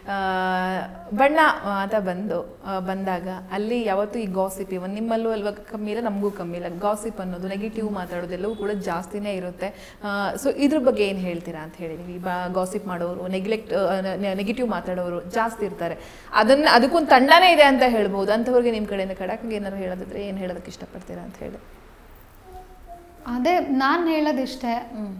ಬಣ್ಣ ಅಂತ ಬಂದಾಗ ಅಲ್ಲಿ ಯಾವತ್ತೂ ಈ ಗಾಸಿಪ್ ಇವನ್ ನಿಮ್ಮಲ್ಲೂ ಅಲ್ವಾ ಕಮ್ಮಿ ಇಲ್ಲ, ನಮಗೂ ಕಮ್ಮಿ ಇಲ್ಲ. ಗಾಸಿಪ್ ಅನ್ನೋದು, ನೆಗೆಟಿವ್ ಮಾತಾಡೋದೆಲ್ಲವೂ ಕೂಡ ಜಾಸ್ತಿನೇ ಇರುತ್ತೆ. ಸೊ ಇದ್ರ ಬಗ್ಗೆ ಏನು ಹೇಳ್ತೀರಾ ಅಂತ ಹೇಳಿ, ನೀವು ಗಾಸಿಪ್ ಮಾಡೋರು, ನೆಗೆಟಿವ್ ಮಾತಾಡೋರು ಜಾಸ್ತಿ ಇರ್ತಾರೆ. ಅದಕ್ಕೊಂದು ತಂಡನೇ ಇದೆ ಅಂತ ಹೇಳ್ಬೋದು. ಅಂಥವ್ರಿಗೆ ನಿಮ್ಮ ಕಡೆಯಿಂದ ಕಡಾಕಿಗೆ ಏನಾದ್ರು ಹೇಳೋದಿದ್ರೆ ಏನು ಹೇಳೋದಕ್ಕೆ ಇಷ್ಟಪಡ್ತೀರಾ ಅಂತ ಹೇಳಿ? ಅದೇ ನಾನು ಹೇಳೋದಿಷ್ಟೇ,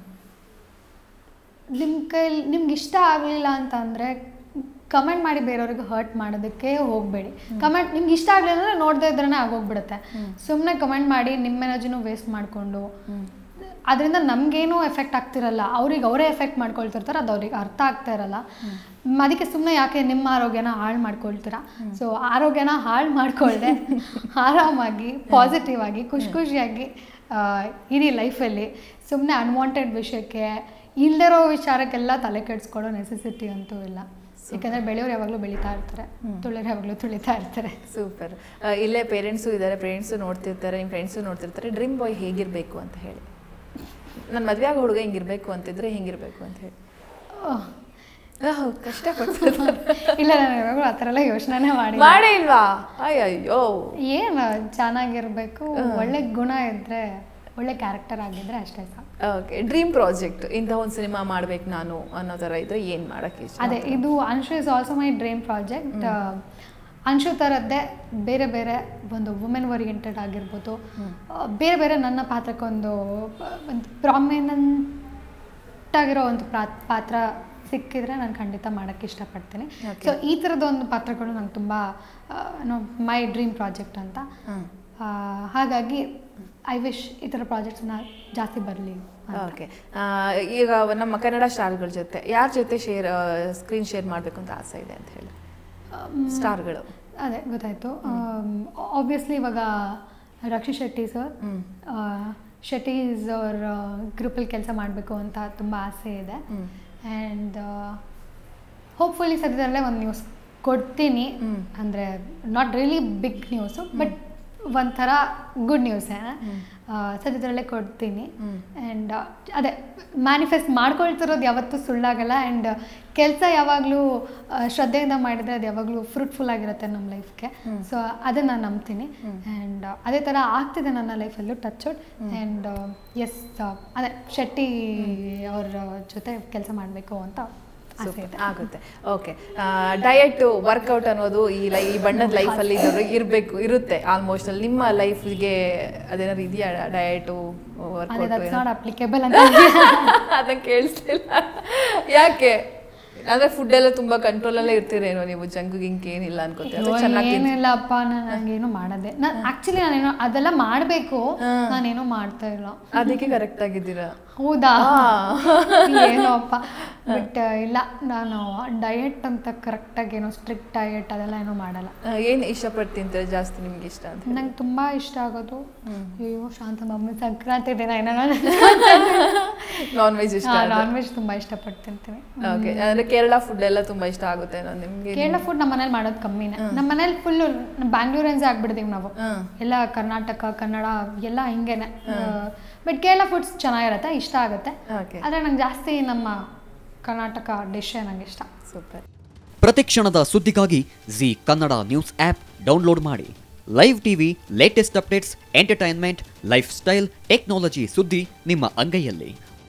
ನಿಮ್ಗೆ ಇಷ್ಟ ಆಗಲಿಲ್ಲ ಅಂತಂದರೆ ಕಮೆಂಟ್ ಮಾಡಿ ಬೇರೆಯವ್ರಿಗೆ ಹರ್ಟ್ ಮಾಡೋದಕ್ಕೆ ಹೋಗಬೇಡಿ. ಕಮೆಂಟ್ ನಿಮ್ಗೆ ಇಷ್ಟ ಆಗಲಿಲ್ಲ ಅಂದರೆ ನೋಡದೇ ಇದ್ರೇ ಆಗೋಗ್ಬಿಡುತ್ತೆ. ಸುಮ್ಮನೆ ಕಮೆಂಟ್ ಮಾಡಿ ನಿಮ್ಮ ಎನರ್ಜಿನೂ ವೇಸ್ಟ್ ಮಾಡಿಕೊಂಡು ಅದರಿಂದ ನಮಗೇನೂ ಎಫೆಕ್ಟ್ ಆಗ್ತಿರಲ್ಲ, ಅವ್ರಿಗೆ ಅವರೇ ಎಫೆಕ್ಟ್ ಮಾಡ್ಕೊಳ್ತಿರ್ತಾರೆ, ಅದು ಅವ್ರಿಗೆ ಅರ್ಥ ಆಗ್ತಾ ಇರಲ್ಲ. ಅದಕ್ಕೆ ಸುಮ್ಮನೆ ಯಾಕೆ ನಿಮ್ಮ ಆರೋಗ್ಯನ ಹಾಳು ಮಾಡ್ಕೊಳ್ತೀರಾ? ಸೊ ಆರೋಗ್ಯನ ಹಾಳು ಮಾಡ್ಕೊಳ್ದೆ ಆರಾಮಾಗಿ ಪಾಸಿಟಿವ್ ಆಗಿ ಖುಷಿಯಾಗಿ ಇಡೀ ಲೈಫಲ್ಲಿ ಸುಮ್ಮನೆ ಅನ್ವಾಂಟೆಡ್ ವಿಷಯಕ್ಕೆ ಇಲ್ಲದಿರೋ ವಿಚಾರಕ್ಕೆಲ್ಲ ತಲೆ ಕೆಡಿಸ್ಕೊಳ್ಳೋ ನೆಸೆಸಿಟಿ ಅಂತೂ ಇಲ್ಲ. ಯಾಕಂದರೆ ಬೆಳೆಯೋರು ಯಾವಾಗಲೂ ಬೆಳೀತಾ ಇರ್ತಾರೆ, ತುಳಿಯೋರು ಯಾವಾಗಲೂ ತುಳಿತಾ ಇರ್ತಾರೆ. ಸೂಪರ್. ಇಲ್ಲೇ ಪೇರೆಂಟ್ಸು ಇದ್ದಾರೆ, ಪೇರೆಂಟ್ಸು ನೋಡ್ತಿರ್ತಾರೆ, ನಿಮ್ಮ ಫ್ರೆಂಡ್ಸು ನೋಡ್ತಿರ್ತಾರೆ. ಡ್ರೀಮ್ ಬಾಯ್ ಹೇಗಿರಬೇಕು ಅಂತ ಹೇಳಿ, ನನ್ನ ಮದುವೆ ಆಗೋ ಹುಡುಗ ಹಿಂಗಿರಬೇಕು ಅಂತಿದ್ರೆ ಹಿಂಗಿರಬೇಕು ಅಂತ ಹೇಳಿ. ಕಷ್ಟಪಡ್ತಾರೆ. ಇಲ್ಲ, ನಾನು ಯಾವಾಗಲೂ ಆ ಥರ ಎಲ್ಲ ಯೋಚನೆ ಮಾಡೇ ಇಲ್ವಾ? ಅಯ್ಯೋ, ಏನು ಚೆನ್ನಾಗಿರಬೇಕು, ಒಳ್ಳೆ ಗುಣ ಇದ್ದರೆ, ಒಳ್ಳೆ ಕ್ಯಾರೆಕ್ಟರ್ ಆಗಿದ್ರೆ ಅಷ್ಟೇ ಸಾಕು. ಓಕೆ. ಡ್ರೀಮ್ ಪ್ರಾಜೆಕ್ಟ್, ಇಂಥ ಒಂದು ಸಿನಿಮಾ ಮಾಡ್ಬೇಕು ನಾನು ಅನ್ನೋ ಥರ ಇದ್ರೆ ಏನು ಮಾಡೋಕ್ಕೆ ಇಷ್ಟ? ಅದೇ, ಇದು Anshu is also my dream project. Anshu ಥರದ್ದೇ ಬೇರೆ ಬೇರೆ ಒಂದು ವುಮೆನ್ ಓರಿಯೆಂಟೆಡ್ ಆಗಿರ್ಬೋದು, ಬೇರೆ ಬೇರೆ ನನ್ನ ಪಾತ್ರಕ್ಕೊಂದು ಪ್ರಾಮಿನೆಂಟ್ ಆಗಿರೋ ಒಂದು ಪಾತ್ರ ಸಿಕ್ಕಿದ್ರೆ ನಾನು ಖಂಡಿತ ಮಾಡೋಕ್ಕೆ ಇಷ್ಟಪಡ್ತೀನಿ. ಸೊ ಈ ಥರದೊಂದು ಪಾತ್ರಗಳು ನಂಗೆ ತುಂಬ ಮೈ ಡ್ರೀಮ್ ಪ್ರಾಜೆಕ್ಟ್ ಅಂತ. ಹಾಗಾಗಿ ಐ ವಿಶ್ ಈ ಥರ ಪ್ರಾಜೆಕ್ಟ್ಸ್ನ ಜಾಸ್ತಿ ಬರಲಿ. ಓಕೆ. ಈಗ ನಮ್ಮ ಕನ್ನಡ ಸ್ಟಾರ್ಗಳ ಜೊತೆ ಯಾರ ಜೊತೆ ಸ್ಕ್ರೀನ್ ಶೇರ್ ಮಾಡಬೇಕು ಅಂತ ಆಸೆ ಇದೆ ಅಂತ ಹೇಳಿ? ಸ್ಟಾರ್ಗಳು ಅದೇ ಗೊತ್ತಾಯಿತು. ಆಬ್ವಿಯಸ್ಲಿ ಇವಾಗ ರಕ್ಷಿ ಶೆಟ್ಟಿ ಸರ್, ಶೆಟ್ಟೀಸ್ ಅವ್ರ ಗ್ರೂಪಲ್ಲಿ ಕೆಲಸ ಮಾಡಬೇಕು ಅಂತ ತುಂಬ ಆಸೆ ಇದೆ. ಆ್ಯಂಡ್ ಹೋಪ್ಫುಲಿ ಸದ್ಯದಲ್ಲೇ ಒಂದು ನ್ಯೂಸ್ ಕೊಡ್ತೀನಿ. ಅಂದರೆ not really big news, but ಒಂಥರ ಗುಡ್ ನ್ಯೂಸೇ, ಸದ್ಯದಲ್ಲೇ ಕೊಡ್ತೀನಿ. ಆ್ಯಂಡ್ ಅದೇ ಮ್ಯಾನಿಫೆಸ್ಟ್ ಮಾಡ್ಕೊಳ್ತಿರೋದು ಯಾವತ್ತೂ ಸುಳ್ಳಾಗಲ್ಲ. ಆ್ಯಂಡ್ ಕೆಲಸ ಯಾವಾಗಲೂ ಶ್ರದ್ಧೆಯಿಂದ ಮಾಡಿದರೆ ಅದು ಯಾವಾಗಲೂ ಫ್ರೂಟ್ಫುಲ್ ಆಗಿರುತ್ತೆ ನಮ್ಮ ಲೈಫ್ಗೆ. ಸೊ ಅದನ್ನು ನಾನು ನಂಬ್ತೀನಿ. ಆ್ಯಂಡ್ ಅದೇ ಥರ ಆಗ್ತಿದೆ ನನ್ನ ಲೈಫಲ್ಲೂ ಟಚ್ ವುಡ್. ಆ್ಯಂಡ್ ಎಸ್, ಅದೇ ಶೆಟ್ಟಿ ಅವ್ರ ಜೊತೆ ಕೆಲಸ ಮಾಡಬೇಕು ಅಂತ ಆಗುತ್ತೆ. ಓಕೆ. ಡಯಟ್, ವರ್ಕೌಟ್ ಅನ್ನೋದು ಈ ಬಣ್ಣದ ಲೈಫಲ್ಲಿ ಇರುತ್ತೆ ಆಲ್ಮೋಸ್ಟ್. ಅಲ್ಲಿ ನಿಮ್ಮ ಲೈಫ್ಗೆ ಅದೇನಾದ್ರು ಇದೆಯಾ ಡಯಟು, ವರ್ಕೌಟ್? ಅಪ್ಲಿಕೇಬಲ್ ಅಂತ ಅದನ್ನು ಕೇಳಿಸ್ತಿಲ್ಲ. ಯಾಕೆ ಅಂದರೆ ಫುಡ್ ಎಲ್ಲ ತುಂಬ ಕಂಟ್ರೋಲಲ್ಲೇ ಇರ್ತೀರೇನೋ ನೀವು? ಜಂಕ್ ಗಿಂಕ್ ಏನಿಲ್ಲ ಅನ್ಕೋತೀವಿ? ಏನಿಲ್ಲಪ್ಪ, ನನಗೇನು ಮಾಡೋದೆ. actually ನಾನೇನೋ ಅದೆಲ್ಲ ಮಾಡಬೇಕು, ನಾನೇನೋ ಮಾಡ್ತಾ ಇಲ್ಲ. ಅದಕ್ಕೆ ಕರೆಕ್ಟ್ ಆಗಿದ್ದೀರಾ? ಹೌದಾ? ಏನೋ ಅಪ್ಪ, ಬಟ್ ಇಲ್ಲ, ನಾನು ಡಯಟ್ ಅಂತ ಕರೆಕ್ಟಾಗಿ ಏನೋ ಸ್ಟ್ರಿಕ್ಟ್ ಡಯಟ್ ಅದೆಲ್ಲ ಏನೋ ಮಾಡಲ್ಲ. ಏನು ಇಷ್ಟಪಟ್ಟು ತಿಂತಾರೆ ಜಾಸ್ತಿ, ನಿಮ್ಗೆ ಇಷ್ಟ ಅಂತ? ನಂಗೆ ತುಂಬ ಇಷ್ಟ ಆಗೋದು, ಅಯ್ಯೋ ಶಾಂತಮ್ಮ ಸಂಕ್ರಾಂತಿ ದಿನ ಏನೋ ನಾನ್ ವೆಜ್ ಇಷ್ಟ. ನಾನ್ ವೆಜ್ ತುಂಬ ಇಷ್ಟಪಟ್ಟು ತಿಂತೀನಿ. ಓಕೆ. ಅಂದರೆ ಕೇರಳ ಫುಡ್ ಎಲ್ಲ ತುಂಬ ಇಷ್ಟ ಆಗುತ್ತೆ ನಿಮಗೆ? ಕೇರಳ ಫುಡ್ ನಮ್ಮ ಮನೇಲಿ ಮಾಡೋದು ಕಮ್ಮಿನೇ. ನಮ್ಮ ಮನೇಲಿ ಫುಲ್ಲು ಬ್ಯಾಂಗ್ಳೂರನ್ಸೇ ಆಗ್ಬಿಡ್ತೀವಿ ನಾವು ಎಲ್ಲ. ಕರ್ನಾಟಕ, ಕನ್ನಡ ಎಲ್ಲ ಹಿಂಗೇನೆ. ಬಟ್ ಕೇರಳ ಫುಡ್ಸ್ ಚೆನ್ನಾಗಿರುತ್ತೆ, ಇಷ್ಟ ಆಗುತ್ತೆ. ಆದರೆ ನಂಗೆ ಜಾಸ್ತಿ ನಮ್ಮ ಕರ್ನಾಟಕ ಡಿಶ್ಶೇ ನಂಗೆ ಇಷ್ಟ. ಸೂಪರ್. ಪ್ರತಿಕ್ಷಣದ ಸುದ್ದಿಗಾಗಿ Zee Kannada news app download ಮಾಡಿ. Live TV, latest updates, entertainment, lifestyle, technology ಸುದ್ದಿ ನಿಮ್ಮ ಅಂಗೈಯಲ್ಲಿ.